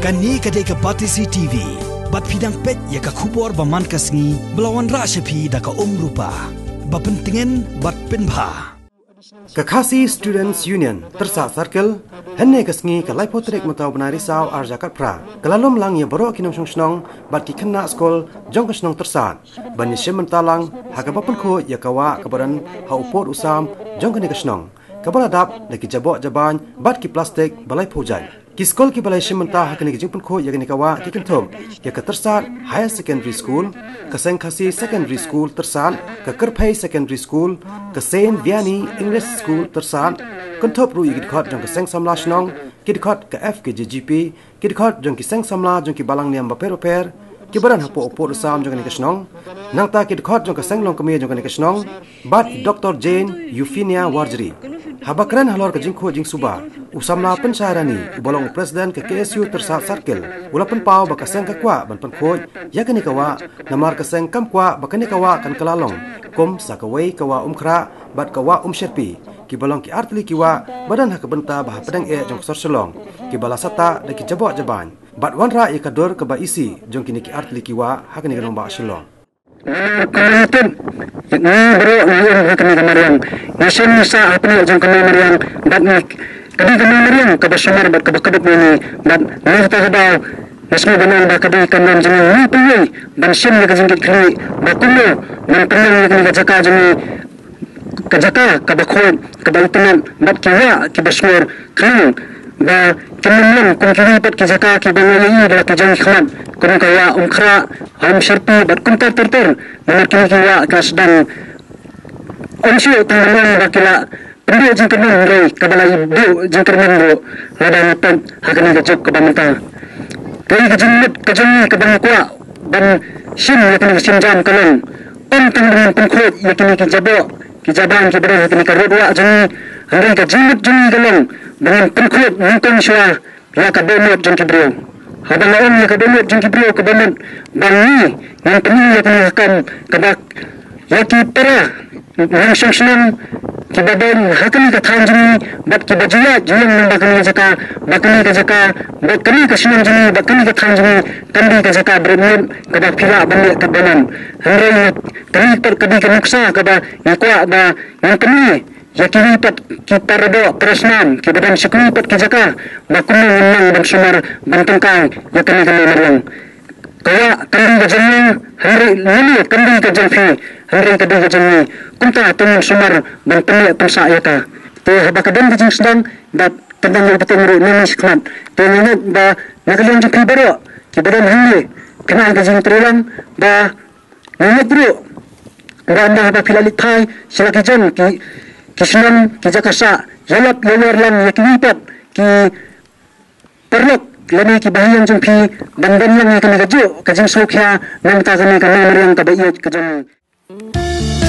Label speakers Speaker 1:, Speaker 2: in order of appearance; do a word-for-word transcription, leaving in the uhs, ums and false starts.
Speaker 1: Kani kadai ke Patisi T V. Bat pidang pet ya ka kubor baman kasngi belawan ra sepi da ka om rupa. Bapentingan bat penba.
Speaker 2: Kakasi Students Union tersa circle henne kasngi ka laipotrek matau benari saw arjakat pra. Kalalom lang ya baro kinong song snong bat ki kena skol jong kasnong tersa. Ban yesem mentalang hakapapan ko ya kawa kabaran ha upor usam jong kene kasnong. Kabaladap lagi jabok jaban bat ki plastik balai pojai. Kiskol ki balai shimenta hakani ki jingpun ko yakani kawa ki kentom ya ka tersat higher secondary school ka Sengkhasi secondary school tersat ka Kerpai secondary school ka Saint Vianney English school tersat kentop ru yigit khot jong ka Seng Samla Shnong ki khot ka F K G G P ki khot jong ki Seng Samla jong ki balang niam ba peroper ki baran hapo opo usam jong ni ka Shnong nangta ki khot jong ka Seng Long kami jong ni ka Shnong bat Doctor Jane Euphenia Warjri habakran halor ka jingkho jing suba usamla pensyarani ubolong presiden ke K S U tersat circle ulapan pau baka seng ka kwa ban pan khoj yakani kawa namar ka seng kam kwa bakani kawa kan kalalong kom sakawai kawa umkhra bat kawa umsherpi ki bolong ki artli kiwa badan hak benta bah pedang e jong sorsolong ki balasata de ki jabok jaban bat wanra e kador ka ba isi jong kini ki artli kiwa hakani kanong ba sholong
Speaker 3: Kemudian, ini baru yang kami kemarin. Nasi nisa apa ni jang kami kemarin. Bat ni kami kami kemarin kabasumar bat kabakabuk ni. Bat ni kita sebab nasi benar bat kami kemarin jangan ni pilih. Bat sim ni kajengkit kiri. Bat kuno, bat kuno ni kami kajaka jangan kajaka kabakon kabalutunan. Bat kira kabasumar kiri. Bat kemudian kami bat kajaka kabangali dalam kajang ikhwan. Kung kaya umkra ham sharpi bat kuntar terter mana kini kira kasdan onsio tangan bakila pendu jengkerman rai kabala ibu jengkerman ro ladan pen hakani gajok kabamenta kaya kajengmut kajengni kabang kwa ban sim yakini sim jam kalon on tangan pengkhot yakini kijabo kijaban kibere yakini karodwa jeng hangai kajengmut jeng kalon dengan pengkhot nungkong syua ya kabemot jeng kibro habang laon ya kademot jeng kibro kabemot bangi yang penuh yang akan kabak yaki para yang song-song kibadan hakani ka than jini bat kibajia jiyang nang bakani jaka bakani ka jaka bat kani ka sinang jini bakani ka than jini kandi ka jaka bermut kabak pila balik kabanan hangrai kani per kadi ka nuksa kaba yakwa ba yang penuh yakini pat kita rado krasnan kibadan sekuni pat ka jaka bakuni nang dan sumar bantengkang yakani kami marang kaya kandi ka jani hari lili kandi ka janfi hari kandi ka jani kunta tung sumar bantengnya pensa yata te habakadan ka jing sedang dat tendang yang betul muru nini sekmat te nini ba nagalian jang pribaro kibadan hangi kena ka jing terulang ba nini bro ganda ba pilalit thai silaki jan ki kisnan ki jakasa yalap yawar lang yakinipat ki perlok lani ki bahiyan jeng pi bandan lang kami gajo kajing sokya nang ta kami kami mariang kabayot kajang